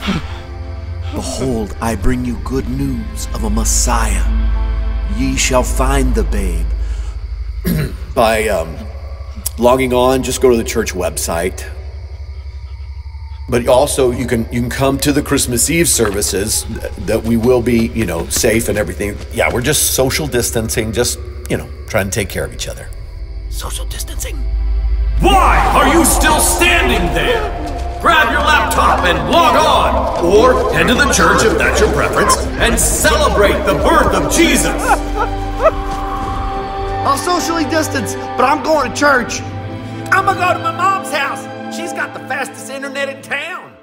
Behold, I bring you good news of a Messiah. Ye shall find the babe. By logging on, just go to the church website. But also, you can come to the Christmas Eve services. That we will be, safe and everything. Yeah, we're just social distancing, just trying to take care of each other. Social distancing? Why are you still standing there? Grab your laptop and log on, or head to the church if that's your preference, and celebrate the birth of Jesus. I'll socially distance, but I'm going to church. I'm gonna go to my mom's house. She's got the fastest internet in town.